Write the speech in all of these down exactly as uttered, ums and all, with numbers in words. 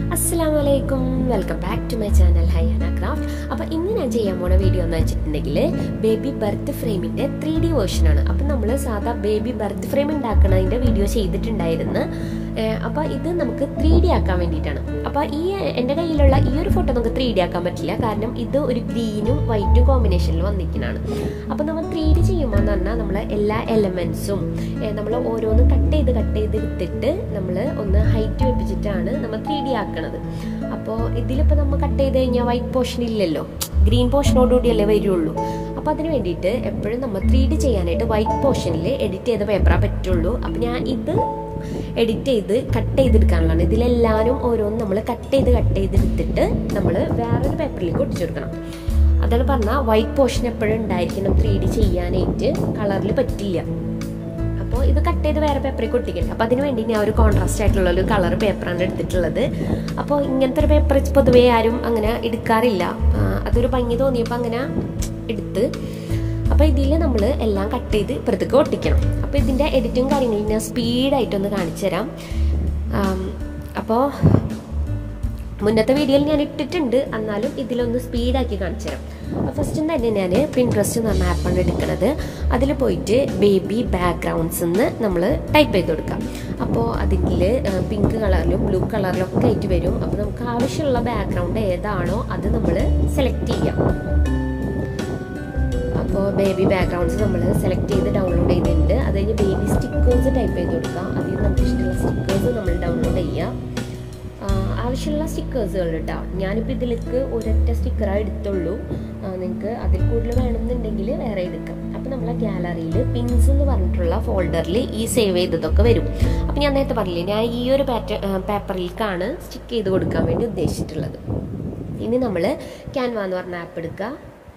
Assalamualaikum, welcome back to my channel Hayana Craft. അപ്പോൾ ഇന്ന് ഞാൻ ചെയ്യാൻ പോണ വീഡിയോ എന്ന് വെച്ചിട്ടുണ്ടെങ്കിൽ ബേബി ബർത്ത് ഫ്രെയിമിന്റെ ത്രീ ഡി വേർഷൻ ആണ്. അപ്പോൾ നമ്മൾ സാധാ ബേബി ബർത്ത് ഫ്രെയിം ഉണ്ടാക്കുന്നതിന്റെ വീഡിയോ ചെയ്തിട്ടുണ്ടായിരുന്നു. അപ്പോൾ ഇത് നമുക്ക് ത്രീ ഡി ആക്കാൻ വേണ്ടിയിട്ടാണ്. അപ്പോൾ ഈ എൻ്റെ കയ്യിലുള്ള ഈ ഒരു ഫോട്ടോ നമുക്ക് ത്രീ ഡി ആക്കാൻ പറ്റില്ല, കാരണം ഇത് ഒരു ഗ്രീനും വൈറ്റും കോമ്പിനേഷനിൽ വന്നിരിക്കുന്നതാണ്. അപ്പോൾ നമ്മൾ ത്രീ ഡി ചെയ്യുമ്പോൾ എന്ന് പറഞ്ഞാൽ നമ്മൾ എല്ലാ എലമെന്റ്സും നമ്മൾ ഓരോന്ന് കട്ട് ചെയ്ത് കട്ട് ചെയ്ത് എടുത്തിട്ട് നമ്മൾ ഒന്ന് ഹൈറ്റ് വെപ്പിച്ചിട്ടാണ് നമ്മൾ ത്രീ ഡി ആക്കണത്. അപ്പോൾ ഇതിലിപ്പോൾ നമ്മൾ കട്ട് ചെയ്ത് കഴിഞ്ഞാൽ വൈറ്റ് പോർഷൻ ഇല്ലല്ലോ, ഗ്രീൻ പോർഷനോടുകൂടിയല്ലേ വരുള്ളൂ. അപ്പോൾ അതിന് വേണ്ടിയിട്ട് എപ്പോഴും നമ്മൾ ത്രീ ഡി ചെയ്യാനായിട്ട് വൈറ്റ് പോർഷനിൽ എഡിറ്റ് ചെയ്ത പേപ്പറാ പറ്റുള്ളൂ. അപ്പോൾ ഞാൻ ഇത് എഡിറ്റ് ചെയ്ത് കട്ട് ചെയ്തെടുക്കാനുള്ളതാണ്. ഇതിലെല്ലാവരും ഓരോന്നും നമ്മൾ കട്ട് ചെയ്ത് കട്ട് ചെയ്തെടുത്തിട്ട് നമ്മൾ വേറൊരു പേപ്പറിലേക്ക് ഒട്ടിച്ചെടുക്കണം. അതാണ് പറഞ്ഞാൽ വൈറ്റ് പോർഷൻ എപ്പോഴും ഉണ്ടായിരിക്കണം ത്രീ ഡി ചെയ്യാനായിട്ട്, കളറിൽ പറ്റില്ല. അപ്പോൾ ഇത് കട്ട് ചെയ്ത് വേറെ പേപ്പറിലേക്ക് ഒട്ടിക്കണം. അപ്പോൾ അതിന് വേണ്ടി ഞാൻ ഒരു കോൺട്രാസ്റ്റ് ആയിട്ടുള്ള ഒരു കളർ പേപ്പറാണ് എടുത്തിട്ടുള്ളത്. അപ്പോൾ ഇങ്ങനത്തെ ഒരു പേപ്പർ പൊതുവേ ആരും അങ്ങനെ എടുക്കാറില്ല. അതൊരു ഭംഗി തോന്നിയപ്പോൾ അങ്ങനെ എടുത്ത്. അപ്പോൾ ഇതിൽ നമ്മൾ എല്ലാം കട്ട് ചെയ്ത് ഇപ്പുറത്തേക്ക് ഒട്ടിക്കണം. അപ്പോൾ ഇതിൻ്റെ എഡിറ്റിങ് കാര്യങ്ങളിൽ ഞാൻ സ്പീഡായിട്ടൊന്ന് കാണിച്ചു തരാം. അപ്പോൾ മുന്നത്തെ വീഡിയോയിൽ ഞാൻ ഇട്ടിട്ടുണ്ട്, എന്നാലും ഇതിലൊന്ന് സ്പീഡാക്കി കാണിച്ചു തരാം. ഫസ്റ്റ് തന്നെ ഞാൻ പിൻട്രസ്റ്റ് എന്ന് പറഞ്ഞ ആപ്പാണ് എടുക്കുന്നത്. അതിൽ പോയിട്ട് ബേബി ബാക്ക്ഗ്രൗണ്ട്സ് എന്ന് നമ്മൾ ടൈപ്പ് ചെയ്ത് കൊടുക്കാം. അപ്പോൾ അതിൽ പിങ്ക് കളറിലും ബ്ലൂ കളറിലും ഒക്കെ ആയിട്ട് വരും. അപ്പോൾ നമുക്ക് ആവശ്യമുള്ള ബാക്ക്ഗ്രൗണ്ട് ഏതാണോ അത് നമ്മൾ സെലക്ട് ചെയ്യാം. അപ്പോൾ ബേബി ബാക്ക്ഗ്രൗണ്ട്സ് നമ്മൾ സെലക്ട് ചെയ്ത് ഡൗൺലോഡ് ചെയ്തിട്ടുണ്ട്. അത് കഴിഞ്ഞ് ബേബി സ്റ്റിക്കേഴ്സ് ടൈപ്പ് ചെയ്ത് കൊടുക്കാം. അതിൽ നമുക്ക് ഇഷ്ടമുള്ള സ്റ്റിക്കേഴ്സ് നമ്മൾ ഡൗൺലോഡ് ചെയ്യാം. ആവശ്യമുള്ള സ്റ്റിക്കേഴ്സുകൾ കേട്ടോ. ഞാനിപ്പോൾ ഇതിലേക്ക് ഒരൊറ്റ സ്റ്റിക്കറാണ് എടുത്തുള്ളൂ. നിങ്ങൾക്ക് അതിൽ കൂടുതൽ വേണമെന്നുണ്ടെങ്കിൽ വേറെ എടുക്കാം. അപ്പോൾ നമ്മളെ ഗാലറിയിൽ പിൻസ് എന്ന് പറഞ്ഞിട്ടുള്ള ഫോൾഡറിൽ ഈ സേവ് ചെയ്തതൊക്കെ വരും. അപ്പോൾ ഞാൻ നേരത്തെ പറഞ്ഞില്ലേ, ഞാൻ ഈ ഒരു പാറ്റേൺ പേപ്പറിലേക്കാണ് സ്റ്റിക്ക് ചെയ്ത് കൊടുക്കാൻ വേണ്ടി ഉദ്ദേശിച്ചിട്ടുള്ളത്. ഇനി നമ്മൾ ക്യാൻവ എന്ന് പറഞ്ഞ ആപ്പ് എടുക്കുക.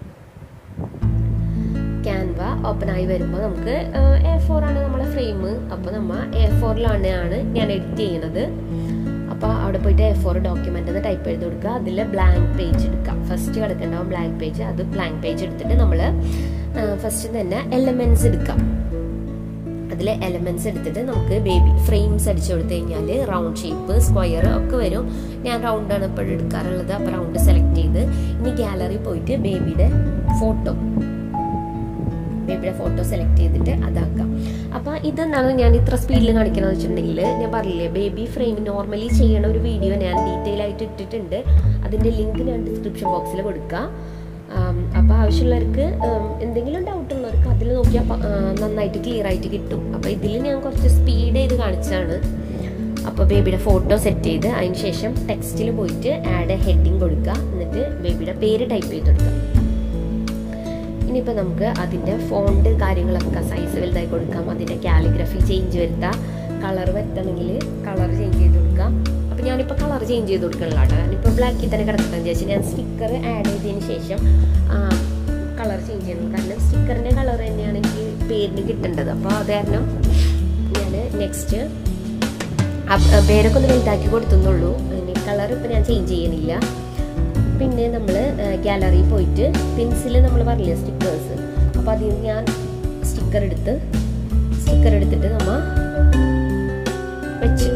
ക്യാൻവ ഓപ്പൺ ആയി വരുമ്പോൾ നമുക്ക് എ ഫോർ ആണ് നമ്മളെ ഫ്രെയിം. അപ്പോൾ നമ്മൾ എ ഫോറിലാണ് ഞാൻ എഡിറ്റ് ചെയ്യുന്നത്. അപ്പോൾ അവിടെ പോയിട്ട് എ ഫോർ ഡോക്യുമെൻ്റ് എന്ന് ടൈപ്പ് ചെയ്ത് കൊടുക്കുക. അതിൽ ബ്ലാങ്ക് പേജ് എടുക്കുക. ഫസ്റ്റ് കിടക്കുന്നുണ്ടാവും ബ്ലാങ്ക് പേജ്. അത് ബ്ലാങ്ക് പേജ് എടുത്തിട്ട് നമ്മൾ ഫസ്റ്റ് തന്നെ എലമെൻറ്റ്സ് എടുക്കാം. അതിൽ എലമെൻറ്റ്സ് എടുത്തിട്ട് നമുക്ക് ബേബി ഫ്രെയിംസ് അടിച്ചു കൊടുത്തു കഴിഞ്ഞാൽ റൗണ്ട് ഷേപ്പ്, സ്ക്വയർ ഒക്കെ വരും. ഞാൻ റൗണ്ടാണ് ഇപ്പോഴും എടുക്കാറുള്ളത്. അപ്പോൾ റൗണ്ട് സെലക്ട് ചെയ്ത് ഇനി ഗാലറി പോയിട്ട് ബേബിയുടെ ഫോട്ടോ ബേബിയുടെ ഫോട്ടോ സെലക്ട് ചെയ്തിട്ട് അതാക്കാം. അപ്പോൾ ഇതെന്താണ് ഞാൻ ഇത്ര സ്പീഡിൽ കാണിക്കണമെന്ന് വെച്ചിട്ടുണ്ടെങ്കിൽ, ഞാൻ പറഞ്ഞില്ലേ ബേബി ഫ്രെയിം നോർമലി ചെയ്യണ ഒരു വീഡിയോ ഞാൻ ഡീറ്റെയിൽ ആയിട്ട് ഇട്ടിട്ടുണ്ട്. അതിൻ്റെ ലിങ്ക് ഞാൻ ഡിസ്ക്രിപ്ഷൻ ബോക്സിൽ കൊടുക്കാം. അപ്പോൾ ആവശ്യമുള്ളവർക്ക് എന്തെങ്കിലും ഡൗട്ട് ഉള്ളവർക്ക് അതിൽ നോക്കിയാൽ നന്നായിട്ട് ക്ലിയർ ആയിട്ട് കിട്ടും. അപ്പോൾ ഇതിൽ ഞാൻ കുറച്ച് സ്പീഡ് ചെയ്ത് കാണിച്ചതാണ്. അപ്പോൾ ബേബിയുടെ ഫോട്ടോ സെറ്റ് ചെയ്ത് അതിന് ശേഷം ടെക്സ്റ്റിൽ പോയിട്ട് ആഡ് ഹെഡിങ് കൊടുക്കുക. എന്നിട്ട് ബേബിയുടെ പേര് ടൈപ്പ് ചെയ്ത് കൊടുക്കുക. ഇനിയിപ്പോൾ നമുക്ക് അതിൻ്റെ ഫോണ്ട് കാര്യങ്ങളൊക്കെ സൈസ് വലുതായി കൊടുക്കാം. അതിൻ്റെ കാലിഗ്രഫി ചേഞ്ച് വരുത്താം. കളർ വരുത്തണമെങ്കിൽ കളർ ചേഞ്ച് ചെയ്ത് കൊടുക്കാം. അപ്പോൾ ഞാനിപ്പോൾ കളർ ചേഞ്ച് ചെയ്ത് കൊടുക്കണില്ല കേട്ടോ. ഞാനിപ്പോൾ ബ്ലാക്കിൽ തന്നെ കിടക്കാൻ വിചാരിച്ചു. ഞാൻ സ്റ്റിക്കർ ആഡ് ചെയ്തതിന് ശേഷം കളർ ചേഞ്ച് ചെയ്യണം. കാരണം സ്റ്റിക്കറിൻ്റെ കളർ തന്നെയാണ് എനിക്ക് പേരിന് കിട്ടേണ്ടത്. അപ്പോൾ അത് കാരണം ഞാൻ നെക്സ്റ്റ് പേരൊക്കെ ഒന്ന് വലുതാക്കി കൊടുത്തുന്നുള്ളൂ. ഇനി കളർ ഇപ്പോൾ ഞാൻ ചേഞ്ച് ചെയ്യണില്ല. പിന്നെ നമ്മൾ ഗാലറി പോയിട്ട് പെൻസിൽ നമ്മൾ പറഞ്ഞില്ലേ സ്റ്റിക്കേഴ്സ്, അപ്പോൾ അതിൽ നിന്ന് ഞാൻ സ്റ്റിക്കർ എടുത്ത് സ്റ്റിക്കർ എടുത്തിട്ട് നമ്മൾ വെച്ച്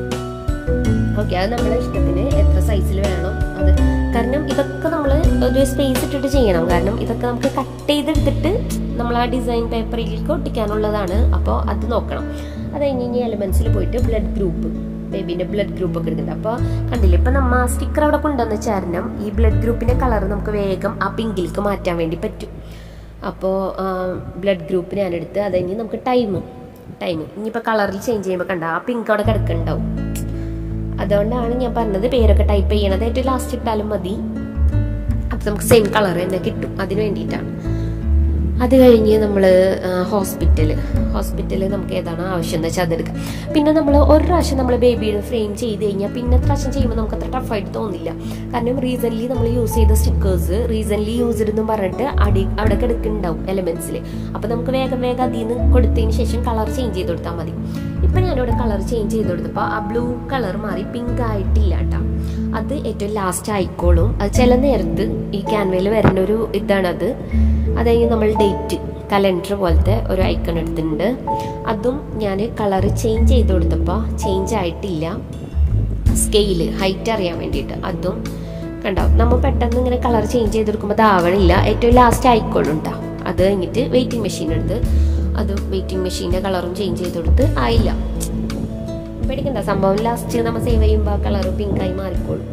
ഓക്കെ. അത് നമ്മുടെ ഇഷ്ടത്തിന് എത്ര സൈസിൽ വേണം അത്. കാരണം ഇതൊക്കെ നമ്മൾ ഒരു സ്പേസ് ഇട്ടിട്ട് ചെയ്യണം. കാരണം ഇതൊക്കെ നമുക്ക് കട്ട് ചെയ്തെടുത്തിട്ട് നമ്മൾ ആ ഡിസൈൻ പേപ്പറിലേക്ക് ഒട്ടിക്കാനുള്ളതാണ്. അപ്പോൾ അത് നോക്കണം. അത് കഴിഞ്ഞ് ഇനി എലമെൻസിൽ പോയിട്ട് ബ്ലഡ് ഗ്രൂപ്പ്, ബേബീൻ്റെ ബ്ലഡ് ഗ്രൂപ്പ് ഒക്കെ എടുക്കുന്നുണ്ട്. അപ്പോൾ കണ്ടില്ലേ, ഇപ്പം നമ്മൾ ആ സ്റ്റിക്കർ അവിടെ കൊണ്ടുവന്ന കാരണം ഈ ബ്ലഡ് ഗ്രൂപ്പിൻ്റെ കളർ നമുക്ക് വേഗം ആ പിങ്കിലേക്ക് മാറ്റാൻ വേണ്ടി പറ്റും. അപ്പോൾ ബ്ലഡ് ഗ്രൂപ്പ് ഞാനെടുത്ത് അത് കഴിഞ്ഞ് നമുക്ക് ടൈം ടൈം ഇനിയിപ്പോൾ കളറിൽ ചേഞ്ച് ചെയ്യുമ്പോൾ കണ്ട ആ പിങ്ക് അവിടെ കിടക്കുന്നുണ്ടാവും. അതുകൊണ്ടാണ് ഞാൻ പറഞ്ഞത് പേരൊക്കെ ടൈപ്പ് ചെയ്യണത് ഏറ്റവും ലാസ്റ്റ് ഇട്ടാലും മതി. അപ്പം നമുക്ക് സെയിം കളർ തന്നെ കിട്ടും. അതിന് വേണ്ടിയിട്ടാണ്. അത് കഴിഞ്ഞ് നമ്മൾ ഹോസ്പിറ്റൽ ഹോസ്പിറ്റലിൽ നമുക്ക് ഏതാണ് ആവശ്യം എന്ന് വെച്ചാൽ അതെടുക്കാം. പിന്നെ നമ്മൾ ഒരു പ്രാവശ്യം നമ്മൾ ബേബിയുടെ ഫ്രെയിം ചെയ്ത് കഴിഞ്ഞാൽ പിന്നെ പ്രാവശ്യം ചെയ്യുമ്പോൾ നമുക്ക് അത്ര ടഫായിട്ട് തോന്നില്ല. കാരണം റീസെൻ്റ്ലി നമ്മൾ യൂസ് ചെയ്ത സ്റ്റിക്കേഴ്സ് റീസെൻ്റ്ലി യൂസ്ഡ് എന്നും പറഞ്ഞിട്ട് അടി അവിടെ കിടക്കുന്നുണ്ടാവും എലമെൻറ്റ്സിൽ. അപ്പോൾ നമുക്ക് വേഗം വേഗം അതിൽ നിന്ന് കൊടുത്തതിന് ശേഷം കളർ ചേഞ്ച് ചെയ്ത് കൊടുത്താൽ മതി. ഇപ്പം ഞാനിവിടെ കളർ ചേഞ്ച് ചെയ്ത് കൊടുത്തപ്പോൾ ആ ബ്ലൂ കളർ മാറി പിങ്ക് ആയിട്ടില്ല കേട്ടോ. അത് ഏറ്റവും ലാസ്റ്റ് ആയിക്കോളും. അത് ചില നേരത്ത് ഈ ക്യാൻവയിൽ വരുന്ന ഒരു ഇതാണത്. അത് കഴിഞ്ഞ് നമ്മൾ ഡേറ്റ് കലണ്ടർ പോലത്തെ ഒരു ഐക്കൺ എടുത്തിട്ടുണ്ട്. അതും ഞാൻ കളർ ചേഞ്ച് ചെയ്ത് കൊടുത്തപ്പോൾ ചേഞ്ച് ആയിട്ടില്ല. സ്കെയില് ഹൈറ്റ് അറിയാൻ വേണ്ടിയിട്ട് അതും കണ്ടോ. നമ്മൾ പെട്ടെന്ന് ഇങ്ങനെ കളർ ചേഞ്ച് ചെയ്തെടുക്കുമ്പോൾ അതാവണില്ല, ഏറ്റവും ലാസ്റ്റ് ആയിക്കോളും കേട്ടോ. അത് കഴിഞ്ഞിട്ട് വെയിറ്റിംഗ് മെഷീൻ എടുത്ത് അതും വെയിറ്റിംഗ് മെഷീൻ്റെ കളറും ചേഞ്ച് ചെയ്ത് കൊടുത്ത് ആയില്ല. പേടിക്കണ്ട, സംഭവം ലാസ്റ്റ് നമ്മൾ സേവ് ചെയ്യുമ്പോൾ കളർ പിങ്കായി മാറിക്കോളും.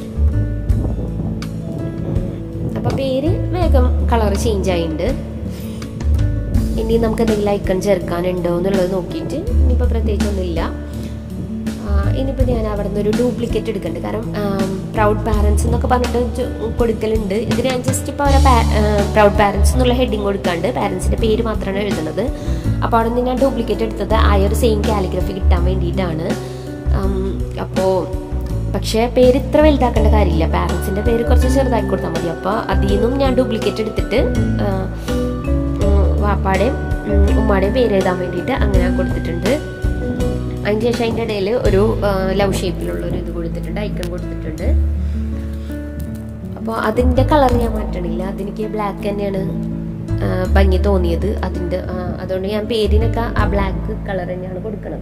അപ്പം പേര് വേഗം കളർ ചേഞ്ച് ആയിട്ടുണ്ട്. ഇനി നമുക്ക് എന്തെങ്കിലും ഐക്കൺ ചേർക്കാനുണ്ടോ എന്നുള്ളത് നോക്കിയിട്ട് ഇനിയിപ്പോൾ പ്രത്യേകിച്ചൊന്നുമില്ല. ഇനിയിപ്പോൾ ഞാൻ അവിടെ നിന്ന് ഒരു ഡ്യൂപ്ലിക്കേറ്റ് എടുക്കുന്നുണ്ട്. കാരണം പ്രൗഡ് പാരൻസ് എന്നൊക്കെ പറഞ്ഞിട്ട് കൊടുക്കലുണ്ട്. ഇത് ഞാൻ ജസ്റ്റ് ഇപ്പോൾ അവരെ പ്രൗഡ് പാരൻസ് എന്നുള്ള ഹെഡിങ് കൊടുക്കാണ്ട് പാരൻസിൻ്റെ പേര് മാത്രമാണ് എഴുതുന്നത്. അപ്പോൾ അവിടെ നിന്ന് ഞാൻ ഡ്യൂപ്ലിക്കേറ്റ് എടുത്തത് ആ ഒരു സെയിം കാലിഗ്രഫി കിട്ടാൻ വേണ്ടിയിട്ടാണ്. അപ്പോൾ പക്ഷേ പേര് ഇത്ര വലുതാക്കേണ്ട കാര്യമില്ല, പാരൻസിൻ്റെ പേര് കുറച്ച് ചെറുതാക്കി കൊടുത്താൽ മതി. അപ്പോൾ അതിൽ നിന്നും ഞാൻ ഡ്യൂപ്ലിക്കേറ്റ് എടുത്തിട്ട് വാപ്പാടെയും ഉമ്മാടെയും പേര് എഴുതാൻ വേണ്ടിയിട്ട് അങ്ങനെ കൊടുത്തിട്ടുണ്ട്. അതിന് ശേഷം അതിൻ്റെ ഇടയിൽ ഒരു ലവ് ഷേപ്പിലുള്ള ഒരു ഇത് കൊടുത്തിട്ടുണ്ട്, ഐക്കൺ കൊടുത്തിട്ടുണ്ട്. അപ്പോൾ അതിൻ്റെ കളർ ഞാൻ മാറ്റണില്ല, അതെനിക്ക് ബ്ലാക്ക് തന്നെയാണ് ഭംഗി തോന്നിയത്. അതിൻ്റെ അതുകൊണ്ട് ഞാൻ പേരിനൊക്കെ ആ ബ്ലാക്ക് കളർ തന്നെയാണ് കൊടുക്കുന്നത്.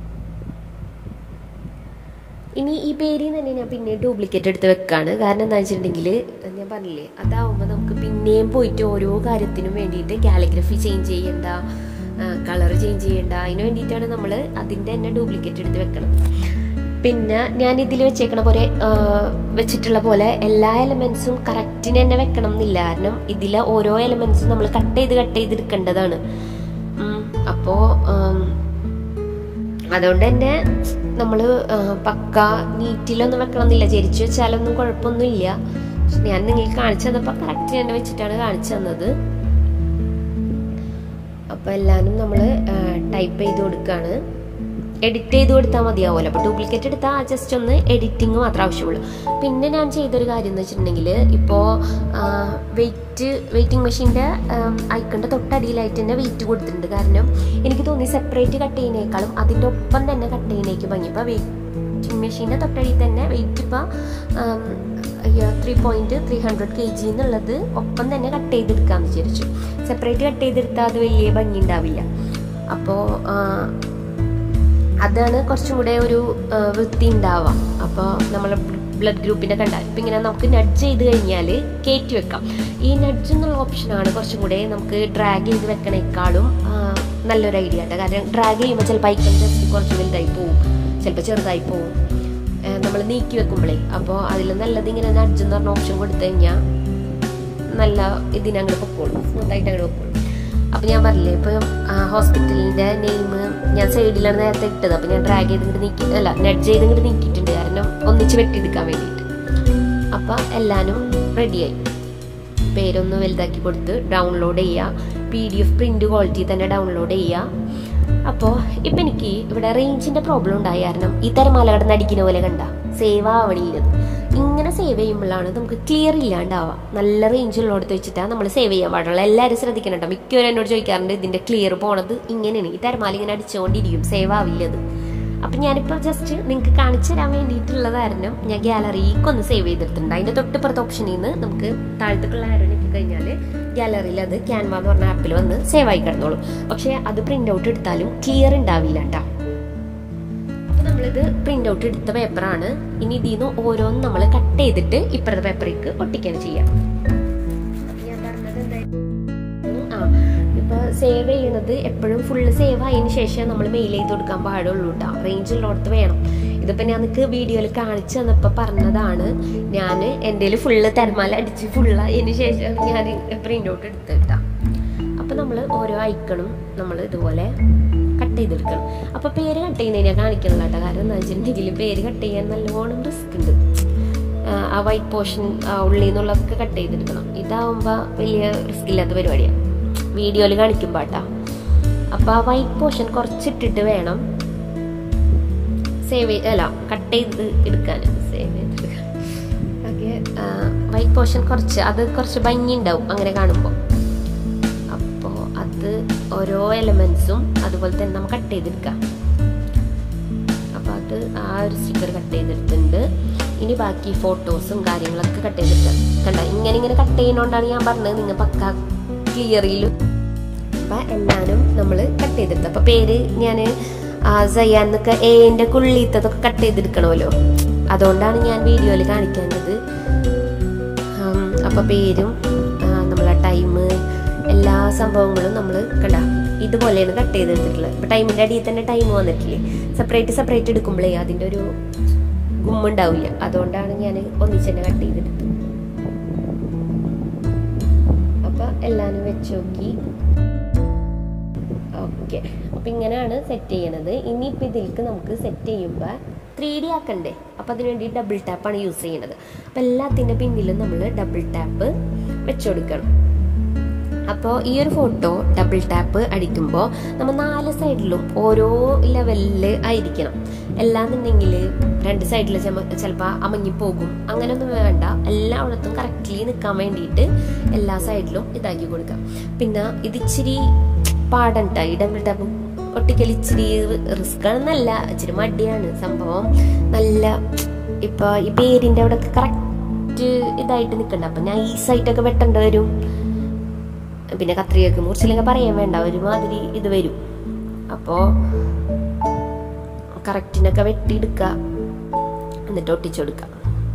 ഇനി ഈ പേരിൽ തന്നെ ഞാൻ പിന്നെ ഡ്യൂപ്ലിക്കേറ്റ് എടുത്ത് വെക്കാണ്. കാരണം എന്താ വെച്ചിട്ടുണ്ടെങ്കിൽ ഞാൻ പറഞ്ഞില്ലേ, അതാവുമ്പോൾ നമുക്ക് പിന്നെയും പോയിട്ട് ഓരോ കാര്യത്തിനും വേണ്ടിയിട്ട് കാലിഗ്രഫി ചേഞ്ച് ചെയ്യണ്ട, കളർ ചേഞ്ച് ചെയ്യണ്ട. അതിന് വേണ്ടിയിട്ടാണ് നമ്മൾ അതിൻ്റെ തന്നെ ഡ്യൂപ്ലിക്കേറ്റ് എടുത്ത് വെക്കണം. പിന്നെ ഞാൻ ഇതിൽ വെച്ചേക്കണ പോലെ വെച്ചിട്ടുള്ള പോലെ എല്ലാ എലമെൻസും കറക്റ്റിന് തന്നെ വെക്കണം എന്നില്ല. കാരണം ഇതിലെ ഓരോ എലമെൻസും നമ്മൾ കട്ട് ചെയ്ത് കട്ട് ചെയ്ത് എടുക്കേണ്ടതാണ്. അപ്പോൾ അതുകൊണ്ട് തന്നെ നമ്മൾ പക്ക നീറ്റിലൊന്നും വെക്കണം എന്നില്ല. ചരിച്ചു വെച്ചാലൊന്നും കുഴപ്പമൊന്നുമില്ല. ഞാൻ നിങ്ങൾക്ക് കാണിച്ചു തന്നപ്പോൾ കറക്റ്റ് തന്നെ വെച്ചിട്ടാണ് കാണിച്ചു തന്നത്. അപ്പോൾ എല്ലാവരും നമ്മൾ ടൈപ്പ് ചെയ്ത് കൊടുക്കുകയാണ്. എഡിറ്റ് ചെയ്ത് കൊടുത്താൽ മതിയാവുമല്ലോ. അപ്പോൾ ഡ്യൂപ്ലിക്കേറ്റ് എടുത്താൽ ജസ്റ്റ് ഒന്ന് എഡിറ്റിങ് മാത്രമേ ആവശ്യമുള്ളൂ. പിന്നെ ഞാൻ ചെയ്തൊരു കാര്യം എന്ന് വെച്ചിട്ടുണ്ടെങ്കിൽ, ഇപ്പോൾ വെയിറ്റ് വെയിറ്റിംഗ് മെഷീൻ്റെ ഐക്കണിൻ്റെ തൊട്ടടിയിലായിട്ട് തന്നെ വെയിറ്റ് കൊടുത്തിട്ടുണ്ട്. കാരണം എനിക്ക് തോന്നി സെപ്പറേറ്റ് കട്ട് ചെയ്യുന്നേക്കാളും അതിൻ്റെ ഒപ്പം തന്നെ കട്ട് ചെയ്യുന്നേക്ക് ഭംഗി. ഇപ്പോൾ വെയിറ്റിംഗ് മെഷീൻ്റെ തൊട്ടടിയിൽ തന്നെ വെയിറ്റ് ഇപ്പോൾ three point three hundred K G എന്നുള്ളത് ഒപ്പം തന്നെ കട്ട് ചെയ്തെടുക്കാമെന്ന് വിചാരിച്ചു. സെപ്പറേറ്റ് കട്ട് ചെയ്തെടുത്താൽ അത് വലിയ ഭംഗി ഉണ്ടാവില്ല. അപ്പോൾ അതാണ് കുറച്ചും കൂടെ ഒരു വൃത്തി ഉണ്ടാവുക. അപ്പോൾ നമ്മൾ ബ്ലഡ് ഗ്രൂപ്പിൻ്റെ കണ്ടാൽ ഇപ്പം ഇങ്ങനെ നമുക്ക് നഡ്ജ് ചെയ്ത് കഴിഞ്ഞാൽ കയറ്റി വെക്കാം. ഈ നഡ്ജ് എന്നുള്ള ഓപ്ഷനാണ് കുറച്ചും കൂടെ നമുക്ക് ഡ്രാഗ് ചെയ്ത് വെക്കണേക്കാളും നല്ലൊരു ഐഡിയ ആട്ടോ. കാരണം ഡ്രാഗ് ചെയ്യുമ്പോൾ ചിലപ്പോൾ ഐക്കൺ ജസ്റ്റ് കുറച്ച് വലുതായി പോവും, ചിലപ്പോൾ ചെറുതായി പോവും നമ്മൾ നീക്കി വെക്കുമ്പോഴേ. അപ്പോൾ അതിൽ നല്ലത് ഇങ്ങനെ നഡ്ജ് എന്ന് പറഞ്ഞ ഓപ്ഷൻ കൊടുത്തു കഴിഞ്ഞാൽ നല്ല ഇതിനങ്ങോട്ട് പൊക്കോളും, സ്മൂത്തായിട്ട് അങ്ങോട്ട് പൊക്കോളും. അപ്പോൾ ഞാൻ പറഞ്ഞില്ലേ, ഇപ്പോൾ ഹോസ്പിറ്റലിൻ്റെ നെയിം ഞാൻ സൈഡിലാണ് നേരത്തെ ഇട്ടത്. അപ്പോൾ ഞാൻ ഡ്രാഗ് ചെയ്ത് ഇങ്ങോട്ട് നീക്കി അല്ല നഡ്ജ് ചെയ്ത് ഇങ്ങോട്ട് നീക്കിയിട്ടുണ്ട്, കാരണം ഒന്നിച്ച് വെട്ടിയെടുക്കാൻ വേണ്ടിയിട്ട്. അപ്പോൾ എല്ലാവരും റെഡിയായി. പേരൊന്ന് വലുതാക്കി കൊടുത്ത് ഡൗൺലോഡ് ചെയ്യുക. P D F print quality തന്നെ ഡൗൺലോഡ് ചെയ്യുക. അപ്പോൾ ഇപ്പം എനിക്ക് ഇവിടെ റേഞ്ചിൻ്റെ പ്രോബ്ലം ഉണ്ടായി. കാരണം ഈ തിരമാല കിടന്ന് അടിക്കുന്ന പോലെ കണ്ട സേവ് ആവണില്ലത്. ഇങ്ങനെ സേവ് ചെയ്യുമ്പോഴാണ് നമുക്ക് ക്ലിയർ ഇല്ലാണ്ടാവുക. നല്ല റേഞ്ചുള്ളടത്ത് വെച്ചിട്ടാണ് നമ്മൾ സേവ് ചെയ്യാൻ പാടുള്ളൂ. എല്ലാവരും ശ്രദ്ധിക്കണം കേട്ടോ. മിക്കവരും എന്നോട് ചോദിക്കാറുണ്ട് ഇതിൻ്റെ ക്ലിയർ പോണത് ഇങ്ങനെയാണ്, ഈ തിരമാല ഇങ്ങനെ അടിച്ചുകൊണ്ടിരിക്കും, സേവ് ആവില്ലത്. അപ്പം ഞാനിപ്പോൾ ജസ്റ്റ് നിങ്ങൾക്ക് കാണിച്ചു തരാൻ വേണ്ടിയിട്ടുള്ളത് കാരണം ഞാൻ ഗാലറിക്കൊന്ന് സേവ് ചെയ്തെടുത്തിട്ടുണ്ട്. അതിൻ്റെ തൊട്ടിപ്പുറത്തെ ഓപ്ഷനിൽ നിന്ന് നമുക്ക് താഴത്തേക്കുള്ള ആരോ ഞെക്കി കഴിഞ്ഞാൽ ഗാലറിയിൽ അത് ക്യാൻവ എന്ന് പറഞ്ഞ ആപ്പിൽ വന്ന് സേവ് ആയി കിടന്നോളും. പക്ഷേ അത് പ്രിൻ്റ് ഔട്ട് എടുത്താലും ക്ലിയർ ഉണ്ടാവില്ല കേട്ടോ. അപ്പോൾ നമ്മളിത് പ്രിൻ്റ് ഔട്ട് എടുത്ത പേപ്പറാണ്. ഇനി ഇതിൽ നിന്ന് ഓരോന്നും നമ്മൾ കട്ട് ചെയ്തിട്ട് ഇപ്പുറത്തെ പേപ്പറിലേക്ക് ഒട്ടിക്കുകയാണ് ചെയ്യാം. ഞാൻ പറഞ്ഞത് എന്തായാലും ആ ഇപ്പോൾ സേവ് ചെയ്യുന്നത് എപ്പോഴും ഫുള്ള് സേവ് ആയതിനു ശേഷം നമ്മൾ മെയിൽ ചെയ്ത് കൊടുക്കാൻ പാടുള്ളൂ കേട്ടോ. റേഞ്ച് ഉള്ളിടത്ത് വേണം. ഇതിപ്പോൾ ഞാൻ നിങ്ങൾക്ക് വീഡിയോയിൽ കാണിച്ചു തന്നപ്പോൾ പറഞ്ഞതാണ്. ഞാൻ എൻ്റെ ഫുള്ള് തിരമാല അടിച്ച് ഫുള്ളായതിന് ശേഷം ഞാൻ പ്രിൻ്റ് ഔട്ട് എടുത്ത് കേട്ടോ. അപ്പോൾ നമ്മൾ ഓരോ ഐക്കണും നമ്മൾ ഇതുപോലെ കട്ട് ചെയ്തെടുക്കണം. അപ്പോൾ പേര് കട്ട് ചെയ്യുന്നതിനെ കാണിക്കണം കേട്ടോ. കാരണം എന്താ വെച്ചിട്ടുണ്ടെങ്കിൽ പേര് കട്ട് ചെയ്യാൻ നല്ലോണം റിസ്ക് ഉണ്ട്. ആ വൈറ്റ് പോർഷൻ ഉള്ളിൽ നിന്നുള്ളതൊക്കെ കട്ട് ചെയ്തെടുക്കണം. ഇതാവുമ്പോൾ വലിയ റിസ്ക് ഇല്ലാത്ത പരിപാടിയാണ് വീഡിയോയിൽ കാണിക്കുമ്പോൾ കേട്ടോ. അപ്പോൾ ആ വൈറ്റ് പോർഷൻ കുറച്ചിട്ടിട്ട് വേണം സേവ് അല്ല കട്ട് ചെയ്ത് എടുക്കാൻ സേവ് ചെയ്തെടുക്കാൻ. ഓക്കെ, വൈറ്റ് പോർഷൻ കുറച്ച് അത് കുറച്ച് ഭംഗി ഉണ്ടാവും അങ്ങനെ കാണുമ്പോൾ. അപ്പോൾ അത് ഓരോ എലമെൻസും അതുപോലെ തന്നെ നമ്മൾ കട്ട് ചെയ്തെടുക്കാം. അപ്പോൾ അത് ആ ഒരു സ്റ്റിക്കർ കട്ട് ചെയ്തെടുത്തിട്ടുണ്ട്. ഇനി ബാക്കി ഫോട്ടോസും കാര്യങ്ങളൊക്കെ കട്ട് ചെയ്തെടുക്കാം. കണ്ട ഇങ്ങനെ ഇങ്ങനെ കട്ട് ചെയ്യുന്നതുകൊണ്ടാണ് ഞാൻ പറഞ്ഞത് നിങ്ങൾ പക്ക ക്ലിയറിലും. അപ്പം എല്ലാവരും നമ്മൾ കട്ട് ചെയ്തെടുത്തു. അപ്പോൾ പേര് ഞാൻ ആ സയ്യാന്നൊക്കെ ഏൻ്റെ കുള്ളിത്തതൊക്കെ കട്ട് ചെയ്തെടുക്കണമല്ലോ, അതുകൊണ്ടാണ് ഞാൻ വീഡിയോയിൽ കാണിക്കുന്നത്. അപ്പോൾ പേരും നമ്മളെ ടൈം എല്ലാ സംഭവങ്ങളും നമ്മൾ കണ്ട ഇതുപോലെയാണ് കട്ട് ചെയ്തെടുത്തിട്ടുള്ളത്. ഇപ്പോൾ ടൈമിൻ്റെ അടിയിൽ തന്നെ ടൈം വന്നിട്ടില്ലേ, സെപ്പറേറ്റ് സെപ്പറേറ്റ് എടുക്കുമ്പോഴേ അതിൻ്റെ ഒരു ഗുമ്മുണ്ടാവില്ല, അതുകൊണ്ടാണ് ഞാൻ ഒന്നിച്ച് തന്നെ കട്ട് ചെയ്തെടുത്തത്. അപ്പോൾ എല്ലാവരും വെച്ച് നോക്കി. ഓക്കെ, അപ്പം ഇങ്ങനെയാണ് സെറ്റ് ചെയ്യണത്. ഇനിയിപ്പോൾ ഇതിലേക്ക് നമുക്ക് സെറ്റ് ചെയ്യുമ്പോൾ ത്രീ ഡി ആക്കണ്ടേ, അപ്പോൾ അതിന് വേണ്ടി ഡബിൾ ടാപ്പാണ് യൂസ് ചെയ്യുന്നത്. അപ്പോൾ എല്ലാത്തിൻ്റെ പിന്നിലും നമ്മൾ ഡബിൾ ടാപ്പ് വെച്ച് കൊടുക്കണം. അപ്പോൾ ഈ ഒരു ഫോട്ടോ ഡബിൾ ടാപ്പ് അടിക്കുമ്പോൾ നമ്മൾ നാല് സൈഡിലും ഓരോ ലെവലിൽ ആയിരിക്കണം. എല്ലാന്നുണ്ടെങ്കിൽ രണ്ട് സൈഡിൽ ചിലപ്പോൾ അമങ്ങിപ്പോകും, അങ്ങനെയൊന്നും വേണ്ട. എല്ലായിടത്തും കറക്റ്റ്ലി നിൽക്കാൻ വേണ്ടിയിട്ട് എല്ലാ സൈഡിലും ഇതാക്കി കൊടുക്കാം. പിന്നെ ഇതിച്ചിരി പാടണ്ട, ഈ ഡബിൾ ടാപ്പ് ഒട്ടിക്കൽ ഇച്ചിരി റിസ്ക് ആണെന്നല്ല, ഇച്ചിരി മടിയാണ് സംഭവം. നല്ല ഇപ്പോൾ ഈ പേരിൻ്റെ അവിടെയൊക്കെ കറക്റ്റ് ഇതായിട്ട് നിൽക്കണ്ട, അപ്പം ഞാൻ ഈ സൈറ്റൊക്കെ വെട്ടേണ്ടി വരും. പിന്നെ കത്രികയൊക്കെ മുറിച്ചില്ലെങ്കിൽ പറയാൻ വേണ്ട, ഒരുമാതിരി ഇത് വരും. അപ്പോൾ കറക്റ്റിനൊക്കെ വെട്ടിയെടുക്കുക, എന്നിട്ട് ഒട്ടിച്ചു കൊടുക്കുക.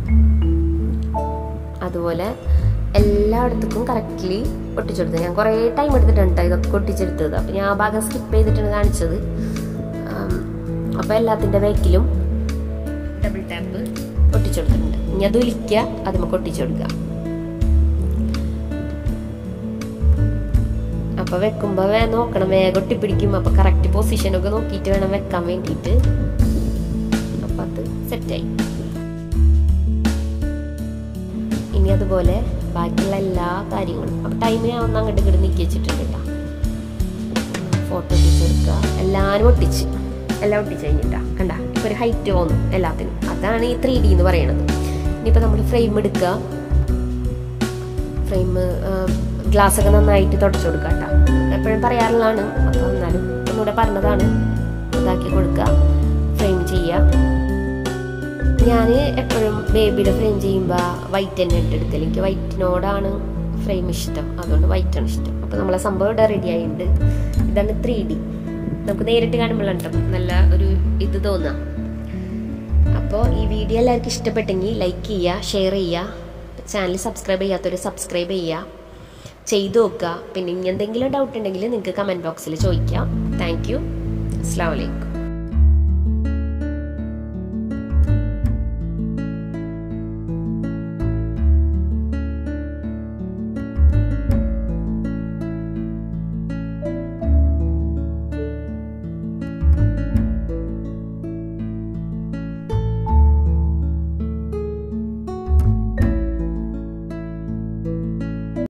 അതുപോലെ എല്ലായിടത്തേക്കും കറക്റ്റ്ലി ഒട്ടിച്ചെടുത്തത്. ഞാൻ കുറേ ടൈം എടുത്തിട്ടുണ്ട് ഇതൊക്കെ ഒട്ടിച്ചെടുത്തത്. അപ്പം ഞാൻ ആ ഭാഗം സ്കിപ്പ് ചെയ്തിട്ടാണ് കാണിച്ചത്. അപ്പോൾ എല്ലാത്തിൻ്റെ ബാക്കിലും ഡബിൾ ടാപ്പ് ഒട്ടിച്ചെടുത്തിട്ടുണ്ട്. ഇനി അത് ഒലിക്കുക, അത് നമുക്ക് ഒട്ടിച്ചെടുക്കുക. അപ്പോൾ വെക്കുമ്പോൾ വേ നോക്കണം, വേഗം ഒട്ടിപ്പിടിക്കും. അപ്പോൾ കറക്റ്റ് പൊസിഷനൊക്കെ നോക്കിയിട്ട് വേണം വെക്കാൻ വേണ്ടിയിട്ട്. അപ്പം അത് സെറ്റായി. ഇനി അതുപോലെ ബാക്കിയുള്ള എല്ലാ കാര്യങ്ങളും അപ്പം ടൈമിന് ഞാൻ ഒന്ന് അങ്ങോട്ട് ഇങ്ങോട്ട് നീക്കി വെച്ചിട്ടുണ്ട് കേട്ടോ. ഫോട്ടോ ഒട്ടിച്ചെടുക്കുക, എല്ലാവരും ഒട്ടിച്ച് എല്ലാം ഒട്ടിച്ച് കഴിഞ്ഞിട്ടാ കണ്ട ഇപ്പോൾ ഒരു ഹൈറ്റ് തോന്നും എല്ലാത്തിനും. അതാണ് ഈ ത്രീ ഡി എന്ന് പറയണത്. ഇനിയിപ്പോൾ നമ്മൾ ഫ്രെയിം എടുക്കുക, ഫ്രെയിം ഗ്ലാസ്സൊക്കെ നന്നായിട്ട് തുടച്ചു കൊടുക്കുക കേട്ടോ. എപ്പോഴും പറയാറുള്ളതാണ്, അപ്പോൾ എന്നാലും ഒന്നുകൂടെ പറഞ്ഞതാണ്. ഇതാക്കി കൊടുക്കുക, ഫ്രെയിം ചെയ്യുക. ഞാൻ എപ്പോഴും ബേബിയുടെ ഫ്രെയിം ചെയ്യുമ്പോൾ വൈറ്റ് തന്നെ ഇട്ടെടുക്കൽ. എനിക്ക് വൈറ്റിനോടാണ് ഫ്രെയിം ഇഷ്ടം, അതുകൊണ്ട് വൈറ്റാണ് ഇഷ്ടം. അപ്പോൾ നമ്മളെ സംഭവം ഇവിടെ റെഡി ആയിട്ടുണ്ട്. ഇതാണ് ത്രീ ഡി. നമുക്ക് നേരിട്ട് കാണുമ്പോഴുണ്ടോ നല്ല ഒരു ഇത് തോന്നാം. അപ്പോൾ ഈ വീഡിയോ എല്ലാവർക്കും ഇഷ്ടപ്പെട്ടെങ്കിൽ ലൈക്ക് ചെയ്യുക, ഷെയർ ചെയ്യുക. ചാനൽ സബ്സ്ക്രൈബ് ചെയ്യാത്തവർ സബ്സ്ക്രൈബ് ചെയ്യുക, ചെയ്തു നോക്കുക. പിന്നെ ഇനി എന്തെങ്കിലും ഡൗട്ട് ഉണ്ടെങ്കിൽ നിങ്ങൾക്ക് കമൻറ്റ് ബോക്സിൽ ചോദിക്കാം. Thank you. അസ്സലാമു അലൈക്കും.